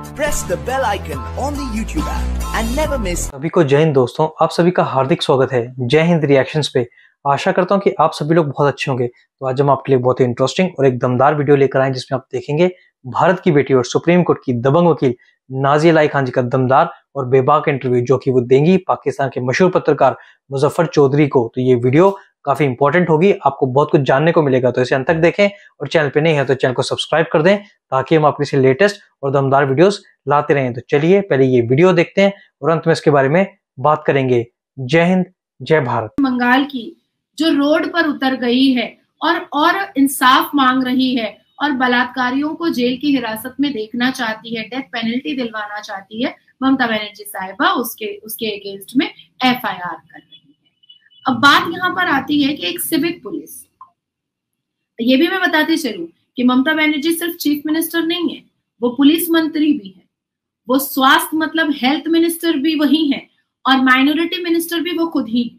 Press the bell icon on the YouTube app and never miss। सभी को जय हिंद दोस्तों, आप सभी का हार्दिक स्वागत है जय हिंद रिएक्शंस पे। आशा करता हूं कि आप सभी लोग बहुत अच्छे होंगे। तो आज हम आपके लिए बहुत ही इंटरेस्टिंग और एक दमदार वीडियो लेकर आए जिसमें आप देखेंगे भारत की बेटी और सुप्रीम कोर्ट की दबंग वकील नाज़िया इलाही खान जी का दमदार और बेबाक इंटरव्यू जो कि वो देंगी पाकिस्तान के मशहूर पत्रकार मुजफ्फर चौधरी को। तो ये वीडियो काफी इंपॉर्टेंट होगी, आपको बहुत कुछ जानने को मिलेगा। तो इसे अंत तक देखें और चैनल पे नहीं है तो चैनल को सब्सक्राइब कर दें ताकि हम आपके लिए लेटेस्ट और दमदार वीडियोस लाते रहें। तो चलिए पहले ये वीडियो देखते हैं और अंत में इसके बारे में बात करेंगे। जय हिंद, जय भारत। बंगाल की जो रोड पर उतर गई है और इंसाफ मांग रही है और बलात्कारियों को जेल की हिरासत में देखना चाहती है, डेथ पेनल्टी दिलवाना चाहती है, ममता बनर्जी साहिबा उसके अगेंस्ट में एफआईआर कर रही है। अब बात यहाँ पर आती है कि एक सिविक पुलिस, ये भी मैं बताती चलूं कि ममता बनर्जी सिर्फ चीफ मिनिस्टर नहीं है, वो पुलिस मंत्री भी है, वो स्वास्थ्य मतलब हेल्थ मिनिस्टर भी वही है और माइनॉरिटी मिनिस्टर भी वो खुद ही।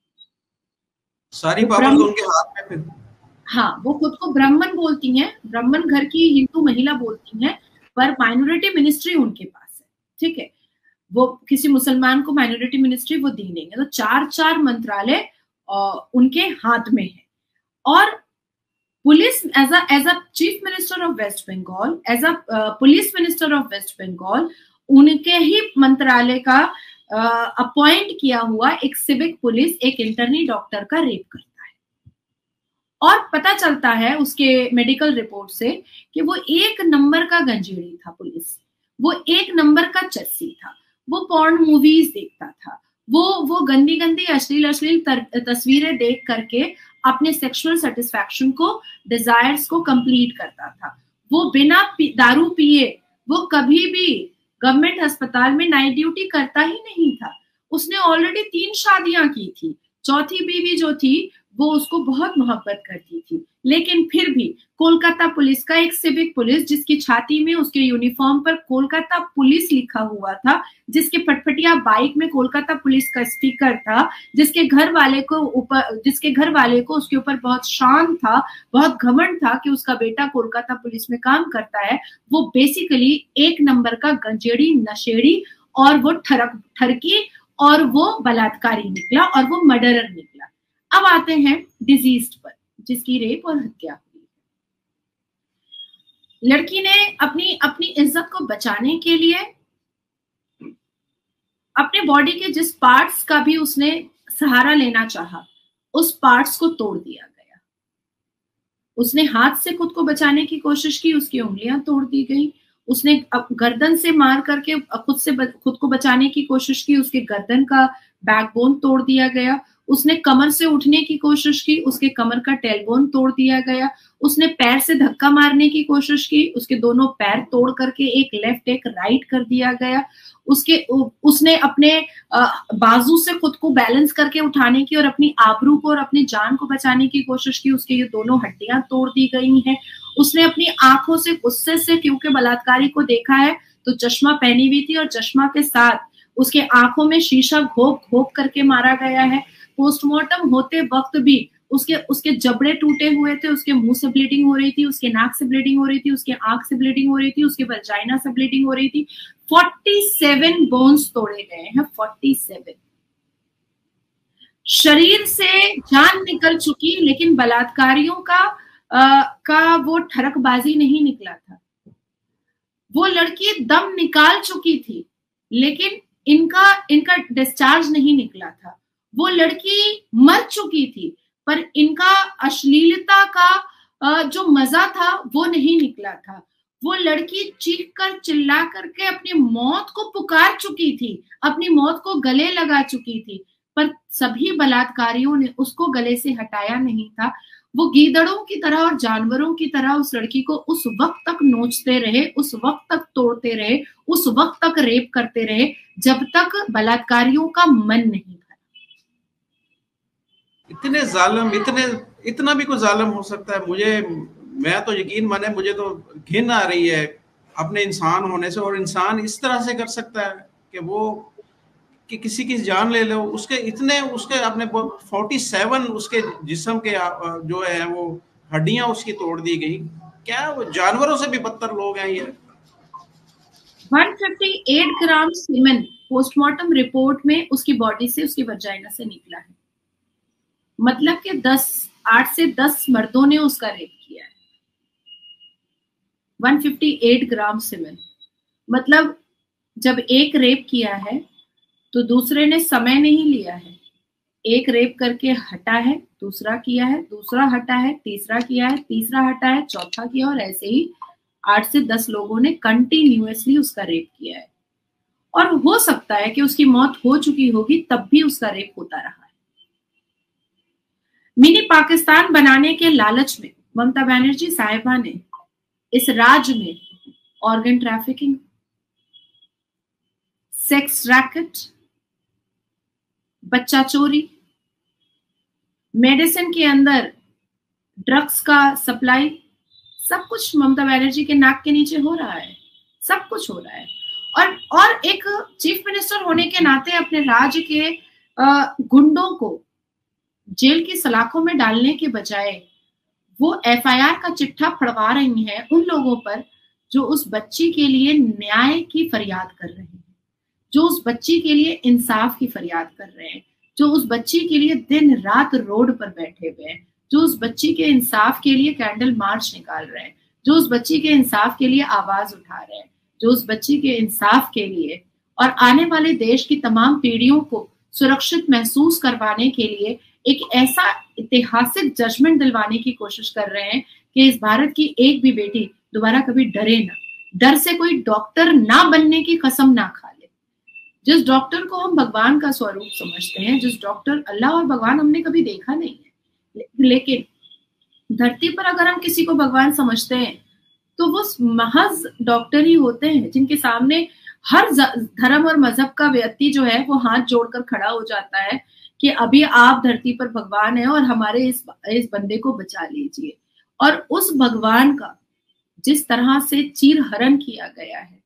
सारी पावर तो उनके हाथ में फिर। हाँ, वो खुद को ब्राह्मण बोलती हैं, ब्राह्मण घर की हिंदू महिला बोलती हैं, पर माइनॉरिटी मिनिस्ट्री उनके पास है। ठीक है, वो किसी मुसलमान को माइनॉरिटी मिनिस्ट्री वो दी नहीं है। तो चार मंत्रालय उनके हाथ में है। और police as a chief minister of West Bengal, as a police minister of West Bengal, उनके ही मंत्रालय का अपॉइंट किया हुआ एक सिविक पुलिस एक इंटर्नी डॉक्टर का रेप करता है। और पता चलता है उसके मेडिकल रिपोर्ट से कि वो एक नंबर का गंजेड़ी था पुलिस, वो एक नंबर का चस्सी था, वो पॉर्न मूवीज देखता था, वो गंदी अश्लील तस्वीरें देख करके अपने सेक्सुअल सेटिस्फैक्शन को, डिजायर्स को कंप्लीट करता था। वो बिना दारू पिए वो कभी भी गवर्नमेंट अस्पताल में नाइट ड्यूटी करता ही नहीं था। उसने ऑलरेडी 3 शादियां की थी, चौथी बीवी जो थी वो उसको बहुत मोहब्बत करती थी, लेकिन फिर भी कोलकाता पुलिस का एक सिविक पुलिस जिसकी छाती में उसके यूनिफॉर्म पर कोलकाता पुलिस लिखा हुआ था, जिसके फटफटिया बाइक में कोलकाता पुलिस का स्टिकर था, जिसके घर वाले को उसके ऊपर बहुत शान था, बहुत घमंड था कि उसका बेटा कोलकाता पुलिस में काम करता है, वो बेसिकली एक नंबर का गंजेड़ी, नशेड़ी और वो ठरकी और वो बलात्कारी निकला और वो मर्डरर निकला। अब आते हैं डिजीज पर, जिसकी रेप और हत्या हुई। लड़की ने अपनी इज्जत को बचाने के लिए अपने बॉडी के जिस पार्ट्स का भी उसने सहारा लेना चाहा, उस पार्ट्स को तोड़ दिया गया। उसने हाथ से खुद को बचाने की कोशिश की, उसकी उंगलियां तोड़ दी गई। उसने गर्दन से मार करके खुद को बचाने की कोशिश की, उसके गर्दन का बैकबोन तोड़ दिया गया। उसने कमर से उठने की कोशिश की, उसके कमर का टेलबोन तोड़ दिया गया। उसने पैर से धक्का मारने की कोशिश की, उसके दोनों पैर तोड़ करके एक लेफ्ट एक राइट कर दिया गया। उसने अपने बाजू से खुद को बैलेंस करके उठाने की और अपनी आबरू को और अपनी जान को बचाने की कोशिश की, उसके ये दोनों हड्डियां तोड़ दी गई हैं। उसने अपनी आंखों से गुस्से से, क्योंकि बलात्कारी को देखा है तो चश्मा पहनी हुई थी और चश्मा के साथ उसके आंखों में शीशा घोप करके मारा गया है। पोस्टमार्टम होते वक्त भी उसके जबड़े टूटे हुए थे, उसके मुंह से ब्लीडिंग हो रही थी, उसके नाक से ब्लीडिंग हो रही थी, उसके आंख से ब्लीडिंग हो रही थी, उसके वजाइना से ब्लीडिंग हो रही थी। 47 बोन्स तोड़े गए हैं, 47। शरीर से जान निकल चुकी, लेकिन बलात्कारियों का वो ठरकबाजी नहीं निकला था। वो लड़की दम निकाल चुकी थी, लेकिन इनका डिस्चार्ज नहीं निकला था। वो लड़की मर चुकी थी, पर इनका अश्लीलता का जो मजा था वो नहीं निकला था। वो लड़की चीख कर चिल्ला करके अपनी मौत को पुकार चुकी थी, अपनी मौत को गले लगा चुकी थी, पर सभी बलात्कारियों ने उसको गले से हटाया नहीं था। वो गीदड़ों की तरह और जानवरों की तरह उस लड़की को उस वक्त तक नोचते रहे, उस वक्त तक तोड़ते रहे, उस वक्त तक रेप करते रहे, जब तक बलात्कारियों का मन नहीं भरा। इतने जालिम, इतना भी कोई जालिम हो सकता है? मैं तो यकीन माने, मुझे तो घिन आ रही है अपने इंसान होने से। और इंसान इस तरह से कर सकता है कि किसी की जान ले लो, उसके अपने 47 उसके जिस्म के जो है वो हड्डियां उसकी तोड़ दी गई। क्या वो जानवरों से भी बदतर लोग हैं ये? 158 ग्राम सीमेन पोस्टमार्टम रिपोर्ट में उसकी बॉडी से, उसकी वजाइना से निकला है। मतलब कि 8 से 10 मर्दों ने उसका रेप किया है। 158 ग्राम सीमेन, मतलब जब एक रेप किया है तो दूसरे ने समय नहीं लिया है। एक रेप करके हटा है, दूसरा किया है, दूसरा हटा है, तीसरा किया है, तीसरा हटा है, चौथा किया, और ऐसे ही 8 से 10 लोगों ने कंटिन्यूअसली उसका रेप किया है। और हो सकता है कि उसकी मौत हो चुकी होगी तब भी उसका रेप होता रहा है। मिनी पाकिस्तान बनाने के लालच में ममता बनर्जी साहिबा ने इस राज्य में ऑर्गन ट्रैफिकिंग, सेक्स रैकेट, बच्चा चोरी, मेडिसिन के अंदर ड्रग्स का सप्लाई, सब कुछ ममता बनर्जी के नाक के नीचे हो रहा है। सब कुछ हो रहा है। और एक चीफ मिनिस्टर होने के नाते अपने राज्य के गुंडों को जेल की सलाखों में डालने के बजाय वो एफआईआर का चिट्ठा फड़वा रही हैं उन लोगों पर जो उस बच्ची के लिए न्याय की फरियाद कर रहे हैं, जो उस बच्ची के लिए इंसाफ की फरियाद कर रहे हैं, जो उस बच्ची के लिए दिन रात रोड पर बैठे हुए हैं, जो उस बच्ची के इंसाफ के लिए कैंडल मार्च निकाल रहे हैं, जो उस बच्ची के इंसाफ के लिए आवाज उठा रहे हैं, जो उस बच्ची के इंसाफ के लिए और आने वाले देश की तमाम पीढ़ियों को सुरक्षित महसूस करवाने के लिए एक ऐसा ऐतिहासिक जजमेंट दिलवाने की कोशिश कर रहे हैं कि इस भारत की एक भी बेटी दोबारा कभी डरे ना, डर से कोई डॉक्टर ना बनने की कसम ना खा ले। जिस डॉक्टर को हम भगवान का स्वरूप समझते हैं, जिस डॉक्टर, अल्लाह और भगवान हमने कभी देखा नहीं है, लेकिन धरती पर अगर हम किसी को भगवान समझते हैं तो वो महज डॉक्टर ही होते हैं जिनके सामने हर धर्म और मजहब का व्यक्ति जो है वो हाथ जोड़कर खड़ा हो जाता है कि अभी आप धरती पर भगवान हैं और हमारे इस बंदे को बचा लीजिए। और उस भगवान का जिस तरह से चीरहरण किया गया है,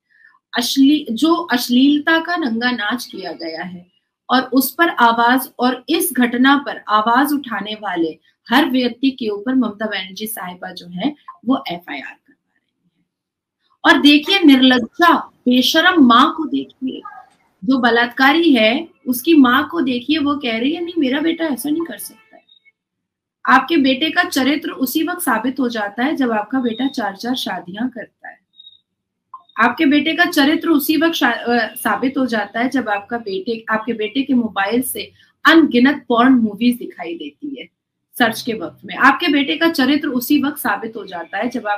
अश्लीलता का नंगा नाच किया गया है, और उस पर आवाज, और इस घटना पर आवाज उठाने वाले हर व्यक्ति के ऊपर ममता बनर्जी साहिबा जो है वो एफआईआर करवा रही है। और देखिए निर्लज्जा बेशरम माँ को देखिए, जो बलात्कारी है उसकी माँ को देखिए, वो कह रही है नहीं मेरा बेटा ऐसा नहीं कर सकता है। आपके बेटे का चरित्र उसी वक्त साबित हो जाता है जब आपका बेटा 4 शादियां करता है। आपके बेटे का चरित्र उसी वक्त साबित हो जाता है जब आपके बेटे के मोबाइल से अनगिनत पॉर्न मूवीज दिखाई देती है सर्च के वक्त में। आपके बेटे का चरित्र उसी वक्त साबित हो जाता है जब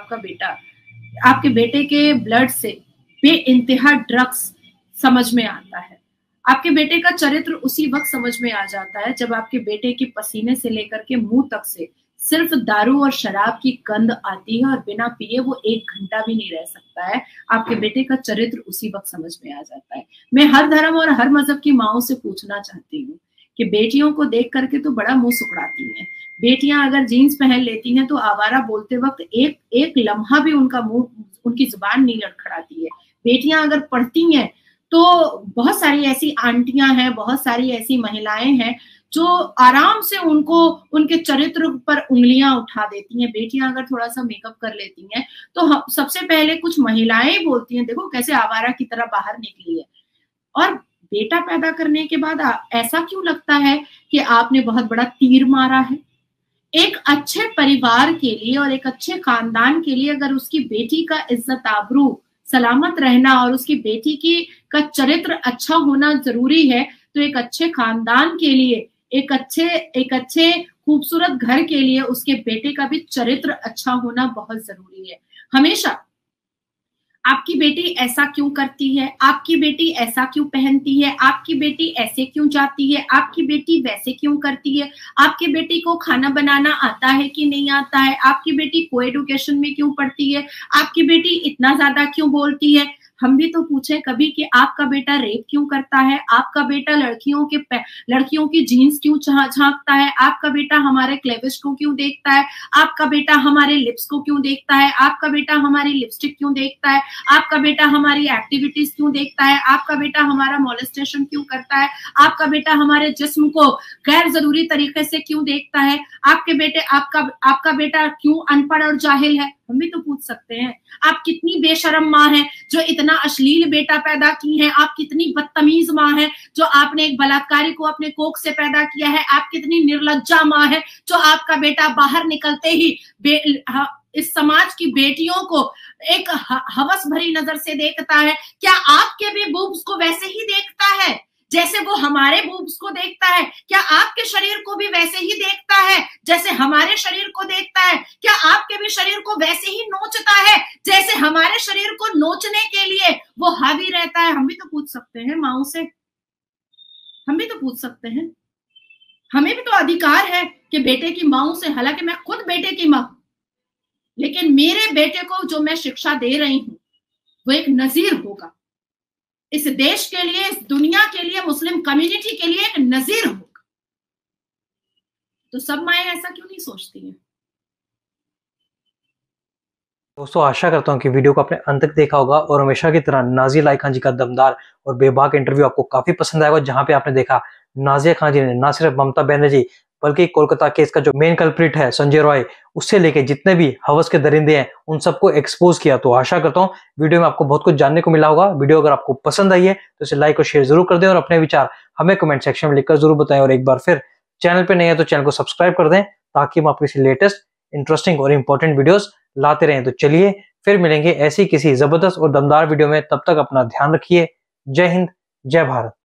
आपके बेटे के ब्लड से बेइंतहा ड्रग्स समझ में आता है। आपके बेटे का चरित्र उसी वक्त समझ में आ जाता है जब आपके बेटे के पसीने से लेकर के मुंह तक से सिर्फ दारू और शराब की गंध आती है और बिना पिए वो 1 घंटा भी नहीं रह सकता है। आपके बेटे का चरित्र उसी वक्त समझ में आ जाता है। मैं हर धर्म और हर मजहब की माओं से पूछना चाहती हूँ कि बेटियों को देख करके तो बड़ा मुंह सुखड़ाती हैं। बेटियां अगर जीन्स पहन लेती हैं तो आवारा बोलते वक्त एक लम्हा भी उनकी जुबान नहीं लड़खड़ाती है। बेटियां अगर पढ़ती हैं तो बहुत सारी ऐसी आंटियां हैं, बहुत सारी ऐसी महिलाएं हैं जो आराम से उनके चरित्र पर उंगलियां उठा देती हैं। बेटियां अगर थोड़ा सा मेकअप कर लेती हैं तो सबसे पहले कुछ महिलाएं बोलती हैं देखो कैसे आवारा की तरह बाहर निकली है। और बेटा पैदा करने के बाद ऐसा क्यों लगता है कि आपने बहुत बड़ा तीर मारा है? एक अच्छे परिवार के लिए और एक अच्छे खानदान के लिए अगर उसकी बेटी का इज्जत आबरू सलामत रहना और उसकी बेटी का चरित्र अच्छा होना जरूरी है, तो एक अच्छे खानदान के लिए, एक अच्छे खूबसूरत घर के लिए उसके बेटे का भी चरित्र अच्छा होना बहुत जरूरी है। हमेशा आपकी बेटी ऐसा क्यों करती है, आपकी बेटी ऐसा क्यों पहनती है, आपकी बेटी ऐसे क्यों जाती है, आपकी बेटी वैसे क्यों करती है, आपकी बेटी को खाना बनाना आता है कि नहीं आता है, आपकी बेटी को एडुकेशन में क्यों पढ़ती है, आपकी बेटी इतना ज्यादा क्यों बोलती है। हम भी तो पूछे कभी कि आपका बेटा रेप क्यों करता है, आपका बेटा लड़कियों की जीन्स क्यों झांकता है, आपका बेटा हमारे क्लेविश को क्यों देखता है, आपका बेटा हमारे लिप्स को क्यों देखता है, आपका बेटा हमारी लिपस्टिक क्यों देखता है, आपका बेटा हमारी एक्टिविटीज क्यों देखता है, आपका बेटा हमारा मॉलेस्टेशन क्यों करता है, आपका बेटा हमारे जिस्म को गैर जरूरी तरीके से क्यों देखता है, आपका बेटा क्यों अनपढ़ और जाहिल है। हम भी तो पूछ सकते हैं। आप कितनी बेशरम माँ है जो इतना अश्लील बेटा पैदा की है, आप कितनी बदतमीज माँ है जो आपने एक बलात्कारी को अपने कोख से पैदा किया है, आप कितनी निर्लज्जा माँ है जो आपका बेटा बाहर निकलते ही इस समाज की बेटियों को एक हवस भरी नजर से देखता है। क्या आपके भी बूब्स को वैसे ही देखता है जैसे वो हमारे बूब्स को देखता है? क्या आपके शरीर को भी वैसे ही देखता है जैसे हमारे शरीर को देखता है? क्या आपके भी शरीर को वैसे ही नोचता है जैसे हमारे शरीर को नोचने के लिए वो हावी रहता है? हम भी तो पूछ सकते हैं माओ से, हम भी तो पूछ सकते हैं। हमें भी तो अधिकार है कि बेटे की माओ से, हालांकि मैं खुद बेटे की मां, लेकिन मेरे बेटे को जो मैं शिक्षा दे रही हूं वो एक नजीर होगा, इस देश के लिए, इस दुनिया के लिए, मुस्लिम कम्युनिटी के लिए एक नजीर होगा। तो सब माएं ऐसा क्यों नहीं सोचती हैं? दोस्तों आशा करता हूँ कि वीडियो को आपने अंत तक देखा होगा और हमेशा की तरह नाज़िया इलाही खान जी का दमदार और बेबाक इंटरव्यू आपको काफी पसंद आएगा, जहां पे आपने देखा नाज़िया खान जी ने न सिर्फ ममता बनर्जी बल्कि कोलकाता केस का जो मेन कल्प्रिट है संजय रॉय, उससे लेके जितने भी हवस के दरिंदे हैं उन सबको एक्सपोज किया। तो आशा करता हूँ वीडियो में आपको बहुत कुछ जानने को मिला होगा। वीडियो अगर आपको पसंद आई है तो इसे लाइक और शेयर जरूर कर दें और अपने विचार हमें कमेंट सेक्शन में लिखकर जरूर बताएं। और एक बार फिर चैनल पे नए हैं तो चैनल को सब्सक्राइब कर दें ताकि हम आपकी लेटेस्ट इंटरेस्टिंग और इंपॉर्टेंट वीडियोस लाते रहें। तो चलिए फिर मिलेंगे ऐसी किसी जबरदस्त और दमदार वीडियो में, तब तक अपना ध्यान रखिए। जय हिंद, जय भारत।